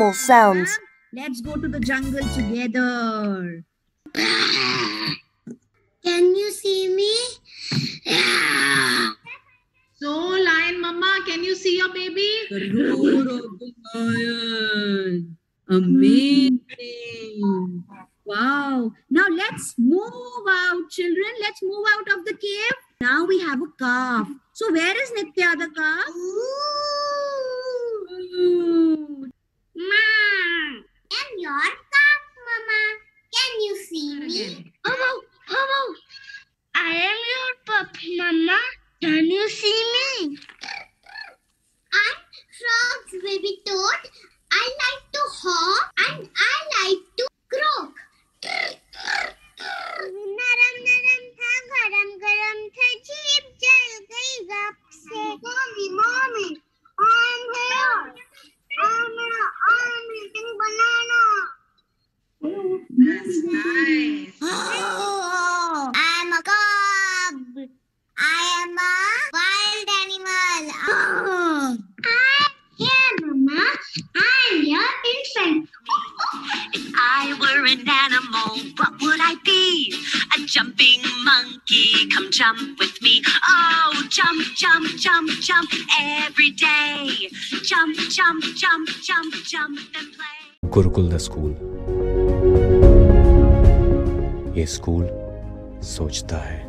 animal sounds. Let's go to the jungle together. Can you see me? So, lion mama, can you see your baby? The roar of the lion. Amazing. Wow. Now let's move out, children. Let's move out of the cave. Now we have a calf. So where is Nitya, the calf? Ooh. Ma, I'm your calf, Mama. Can you see me? Oh, I am your pup, Mama. Can you see me? I'm Frog's baby toad. I like to hop and I like to croak. नरम नरम था गरम गरम था जीभ जल गई गप से. Mommy, I'm here. I'm eating banana. That's nice. Oh, I'm a cub. I am a wild animal. Oh. I'm here, Mama. I'm your infant. If I were an animal, what would I be? A jumping monkey, come jump with me. Oh, jump, jump, jump, jump every day. Jump, jump, jump, jump, jump and play. Gurukul the school. ये school सोचता है.